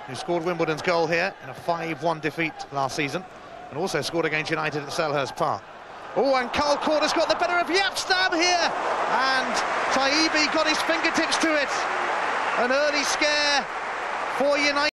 who scored Wimbledon's goal here in a 5-1 defeat last season, and also scored against United at Selhurst Park. Oh, and Cole Corder's got the better of Yapstam here, and Taibi got his fingertips to it. An early scare for United.